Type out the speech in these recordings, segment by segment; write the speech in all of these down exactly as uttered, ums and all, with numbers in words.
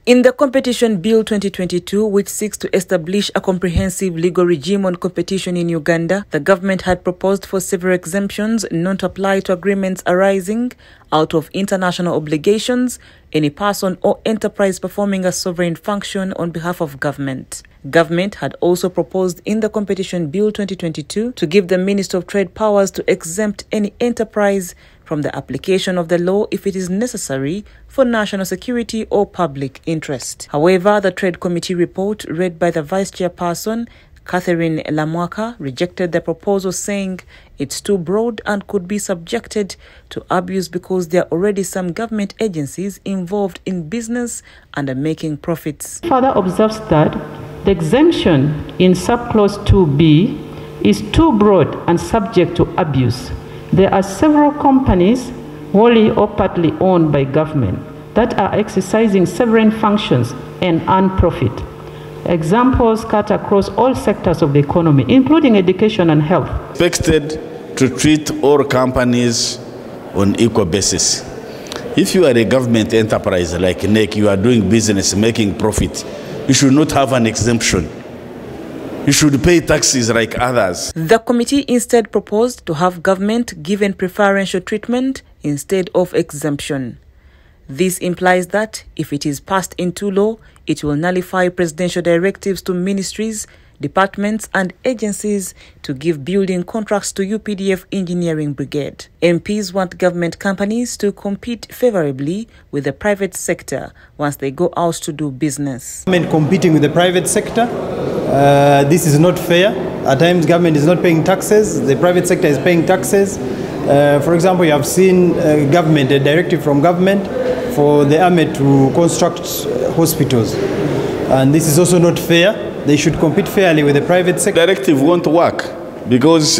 In the Competition Bill twenty twenty-two, which seeks to establish a comprehensive legal regime on competition in Uganda, the government had proposed for several exemptions not to apply to agreements arising out of international obligations, any person or enterprise performing a sovereign function on behalf of government. Government had also proposed in the Competition Bill twenty twenty-two to give the Minister of Trade powers to exempt any enterprise from the application of the law if it is necessary for national security or public interest. However, the Trade Committee report read by the Vice Chairperson, Catherine Lamwaka, rejected the proposal, saying it's too broad and could be subjected to abuse because there are already some government agencies involved in business and are making profits. Further observes that the exemption in subclause two B is too broad and subject to abuse. There are several companies, wholly or partly owned by government, that are exercising sovereign functions and earn profit. Examples cut across all sectors of the economy, including education and health. Expected to treat all companies on equal basis. If you are a government enterprise like N E C, you are doing business, making profit, you should not have an exemption. You should pay taxes like others. The committee instead proposed to have government given preferential treatment instead of exemption. This implies that if it is passed into law, it will nullify presidential directives to ministries, departments and agencies to give building contracts to U P D F Engineering Brigade. M Ps want government companies to compete favorably with the private sector once they go out to do business. Government competing with the private sector, uh, this is not fair. At times government is not paying taxes, the private sector is paying taxes. Uh, for example, you have seen uh, government, a directive from government for the army to construct hospitals. And this is also not fair. They should compete fairly with the private sector. Directive won't work because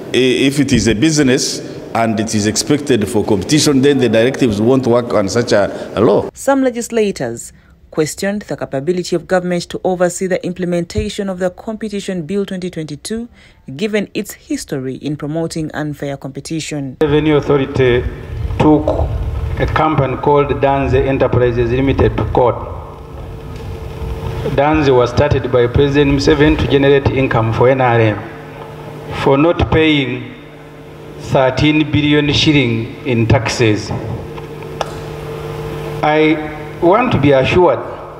if it is a business and it is expected for competition, then the directives won't work on such a, a law. Some legislators questioned the capability of government to oversee the implementation of the Competition Bill twenty twenty-two, given its history in promoting unfair competition. The Revenue Authority took a company called Danze Enterprises Limited to court. Danze was started by President Museveni to generate income for N R M for not paying thirteen billion shilling in taxes. I want to be assured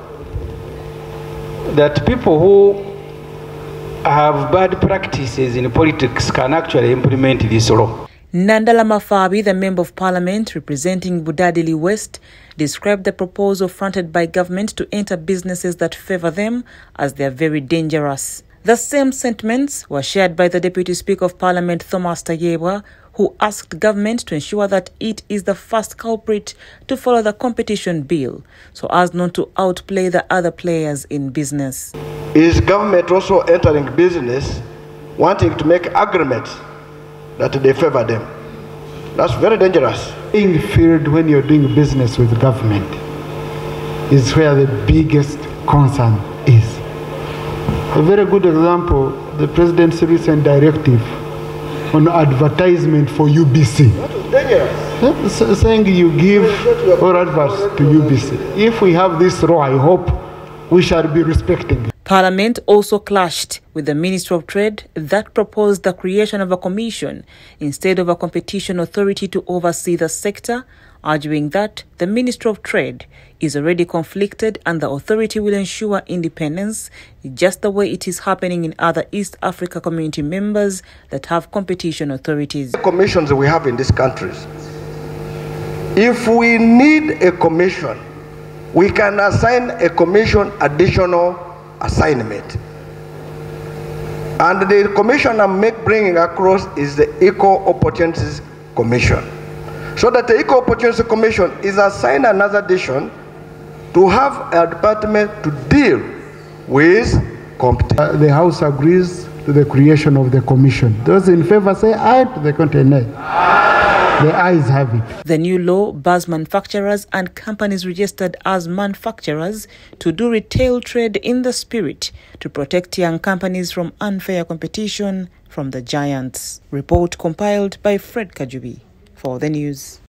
that people who have bad practices in politics can actually implement this law. Nandala Mafabi, the Member of Parliament representing Budadili West, described the proposal fronted by government to enter businesses that favour them as they are very dangerous. The same sentiments were shared by the Deputy Speaker of Parliament, Thomas Tayebwa, who asked government to ensure that it is the first culprit to follow the competition bill so as not to outplay the other players in business. Is government also entering business wanting to make agreements that they favor them? That's very dangerous. Being feared when you're doing business with government is where the biggest concern is. A very good example, the President's recent directive on advertisement for U B C. That is dangerous. Yeah, saying you give or adverts to U B C. If we have this law, I hope we shall be respecting. Parliament also clashed with the Ministry of Trade that proposed the creation of a commission instead of a competition authority to oversee the sector, arguing that the Ministry of Trade is already conflicted and the authority will ensure independence, just the way it is happening in other East Africa community members that have competition authorities. The commissions we have in these countries, if we need a commission, we can assign a commission additional assignment. And the commission I'm make, bringing across is the Equal Opportunities Commission. So that the Equal Opportunities Commission is assigned another addition to have a department to deal with competition. Uh, the House agrees to the creation of the commission. Those in favor say aye, to the contrary nay. The ayes have it. The new law bars manufacturers and companies registered as manufacturers to do retail trade in the spirit to protect young companies from unfair competition from the giants. Report compiled by Fred Kajubi for the news.